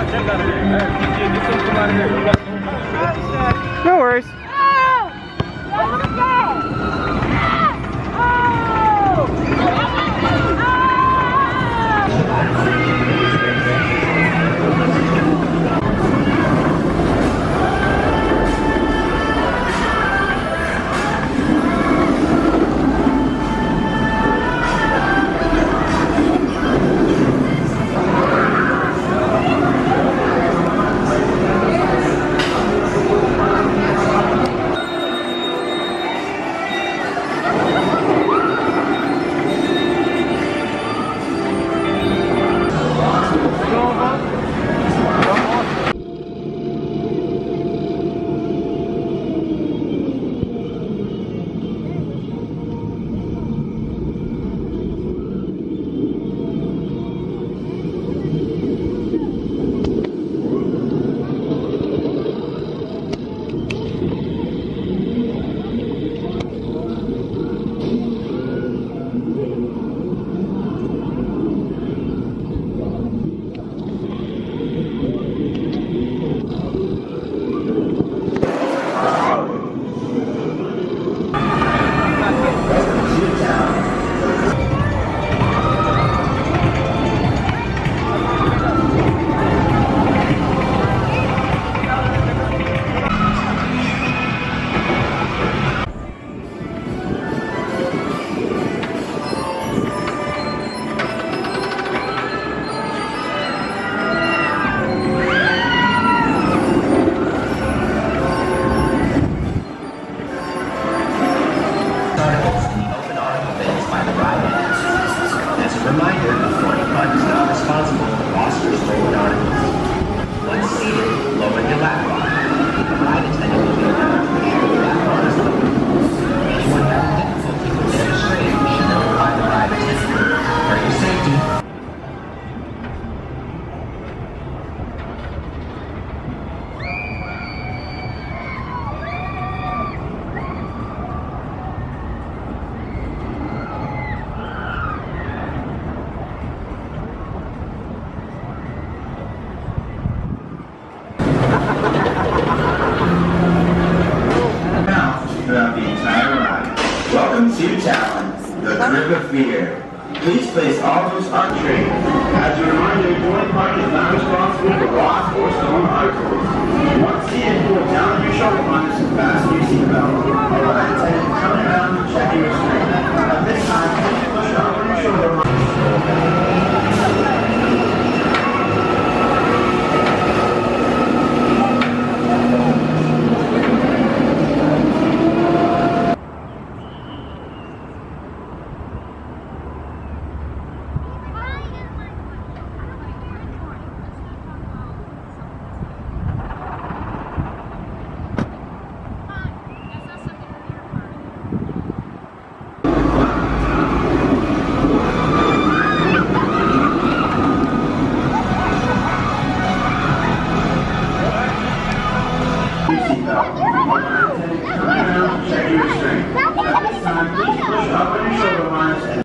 No worries. Reminder, Dorney Park is not responsible for lost or stolen articles. Once seated, lower your lap bar. The ride attendant will be around to ensure the lap bar is lowered. Anyone having difficulty with registration should notify the ride attendant. For your safety, throughout the entire ride. Welcome to Talon, the grip of fear. Please place all those on train. As a reminder, Dorney Park is not responsible for lost or stolen articles. Once seated, pull down your shoulder harness and fasten your seatbelt. A ride attendant coming around and checking your screen. At this time, please push down your shoulder harness.